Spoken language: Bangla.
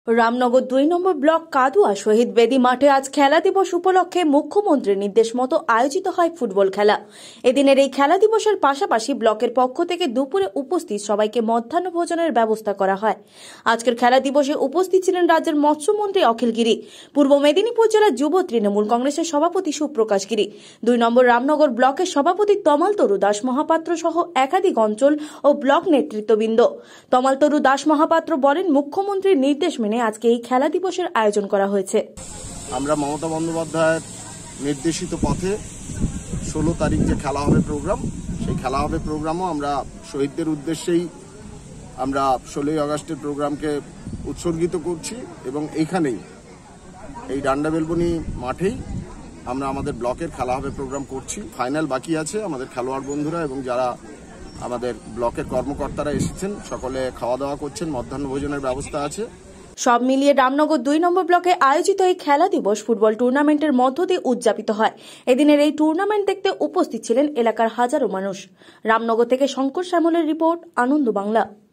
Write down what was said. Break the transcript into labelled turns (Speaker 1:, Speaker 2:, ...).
Speaker 1: রামনগর ২ নম্বর ব্লক কাদুয়া শহীদ বেদি মাঠে আজ খেলা দিবস উপলক্ষে মুখ্যমন্ত্রীর নির্দেশ মতো আয়োজিত হয় ফুটবল খেলা। এদিনের এই খেলা দিবসের পাশাপাশি ব্লকের পক্ষ থেকে দুপুরে উপস্থিত সবাইকে মধ্যাহ্ন ভোজনের ব্যবস্থা করা হয়। আজকের খেলা দিবসে উপস্থিত ছিলেন রাজ্যের মৎস্যমন্ত্রী অখিল গিরি, পূর্ব মেদিনীপুর জেলার যুব তৃণমূল কংগ্রেসের সভাপতি সুপ্রকাশ গিরি, ২ নম্বর রামনগর ব্লকের সভাপতি তমাল তরু দাস মহাপাত্র সহ একাধিক অঞ্চল ও ব্লক নেতৃত্ববৃন্দ। তমাল তরু দাস মহাপাত্র বলেন, মুখ্যমন্ত্রীর নির্দেশ মেনে আজকে এই খেলা দিবসের আয়োজন করা হয়েছে।
Speaker 2: আমরা মমতা বন্দ্যোপাধ্যায়ের নির্দেশিত পথে 16 তারিখ যে খেলা হবে প্রোগ্রাম, সেই খেলা হবে প্রোগ্রামও আমরা শহীদদের উদ্দেশ্যেই আমরা 16 আগস্টের প্রোগ্রামকে উৎসর্গিত করছি এবং এইখানেই এই ডান্ডা বেলবনি মাঠেই আমরা আমাদের ব্লকের খেলা হবে প্রোগ্রাম করছি। ফাইনাল বাকি আছে। আমাদের খেলোয়াড় বন্ধুরা এবং যারা আমাদের ব্লকের কর্মকর্তারা এসেছেন সকলে খাওয়া দাওয়া করছেন, মধ্যাহ্ন ভোজনের ব্যবস্থা আছে।
Speaker 1: সব মিলিয়ে রামনগর ২ নম্বর ব্লকে আয়োজিত এই খেলা দিবস ফুটবল টুর্নামেন্টের মধ্য দিয়ে উদযাপিত হয়। এদিনের এই টুর্নামেন্ট দেখতে উপস্থিত ছিলেন এলাকার হাজারো মানুষ। রামনগর থেকে শঙ্কর শ্যামলের রিপোর্ট, আনন্দ বাংলা।